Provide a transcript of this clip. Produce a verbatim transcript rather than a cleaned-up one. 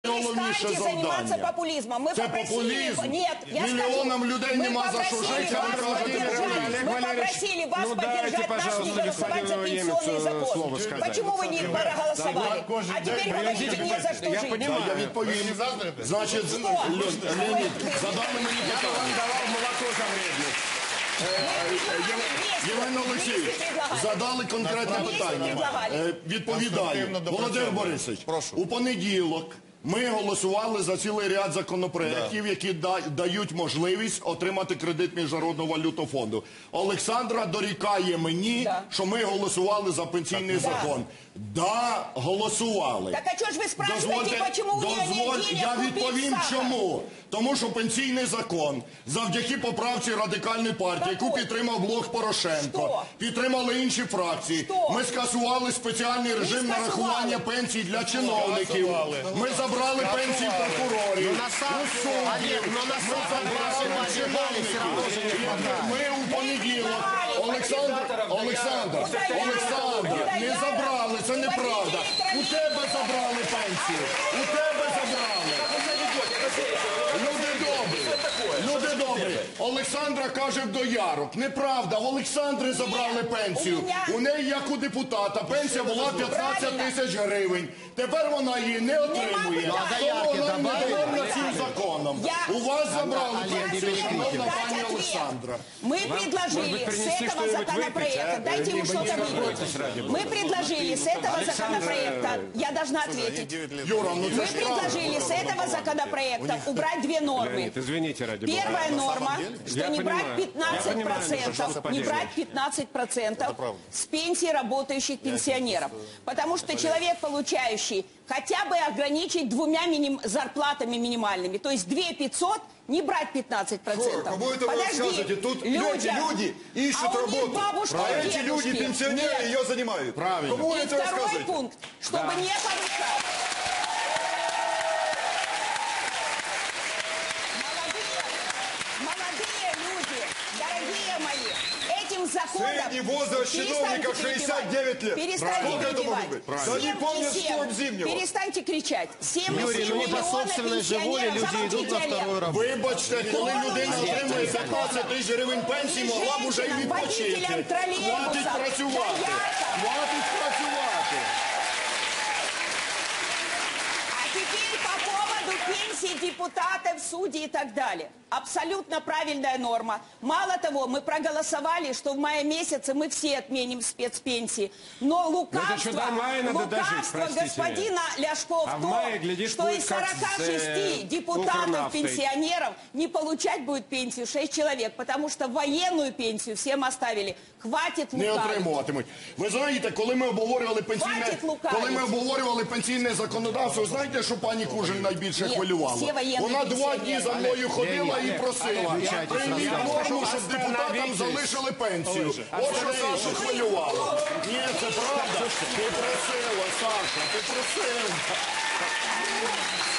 перестаньте заниматься популизмом. Мы Це попросили... популізм. Нет, я Мільйонам скажу. людей нема за що жити. Мы попросили вас поддержать наш не голосовать за пенсионный закон. Почему вы не проголосовали? А теперь говорите, не за что жить. Я відповім. Значить, Леонід, задали мені питання. Я вам давав молоко за гривню. Євген Олексійович, задали конкретне питання. Відповідаю. Володимир Борисович, у понеділок ми голосували за цілий ряд законопроєктів, які дають можливість отримати кредит Міжнародного валютного фонду. Олександра дорікає мені, що ми голосували за пенсійний закон. Да, голосували. Так а чого ж ви спрашиваєте, чому ви не Я відповім чому. Тому що пенсійний закон, завдяки поправці Радикальної партії, яку підтримав блок Порошенко, підтримали інші фракції, ми скасували спеціальний режим нарахування пенсій для чиновників. Ми забрали пенсії прокурорів. Ми у понеділок, Олександр, Олександр, Олександр, не забрали, це неправда. У тебе забрали пенсію, у тебе забрали. Люди добрі, люди добрі. Олександра каже в доярок. Неправда, в Олександри забрали пенсію. У неї, як у депутата, пенсія була п'ятнадцять тисяч гривень. Тепер вона її не отримує. Тому вона недовольна цим законом. У вас забрали пенсію, шановна пані Олександра. Мы предложили с этого законопроекта, дайте ему что-то выговорить. Мы предложили с этого законопроекта, я должна ответить. Мы предложили с этого законопроекта убрать две нормы. Первая норма, что не брать пятнадцать процентов, не брать пятнадцать процентов с пенсии работающих пенсионеров. Потому что человек, получающий, хотя бы ограничить двумя миним, зарплатами минимальными, то есть две пятьсот, не брать пятнадцать процентов. Кому это вы рассказываете? Тут люди, люди ищут работу, а эти люди, пенсионеры, ее занимают. Правильно. Кому И это второй рассказываете? пункт, чтобы не повышать. Молодые люди, дорогие мои, этим законом... Средний возраст чиновников шестьдесят девять лет. Перестаньте Сколько это может быть? Да не помнят, что им зимнего. Перестаньте кричать. семь Юрий, ну не по собственной же воле люди идут на вторую работу. Вибачте, коли людина отримує п'ятнадцять тисяч гривень пенсії, могла б уже й відпочити. Хватить працювати. Хватить працювати. А теперь по поводу пенсий депутатов, судей и так далее. Абсолютно правильная норма. Мало того, мы проголосовали, что в мае месяце мы все отменим спецпенсии. Но лукавство, лукавство господина Ляшко в том, что из сорока шести депутатов-пенсионеров не получать будет пенсию шесть человек, потому что военную пенсию всем оставили. Хватит Не лукавить. отримуватимуть. Ви знаєте, коли ми обговорювали пенсійне, Хватить лукавить. коли ми обговорювали пенсійне законодавство, знаєте, що пані Кужель найбільше Ні, хвилювала? всі воєнні Вона два дні пенсіонери. за мною ходила і просила, прийміть норму, щоб депутатам Остановитесь. залишили пенсію. От що Сашу хвилювало. Ні, це правда. Ти просила, Саша, ти просила.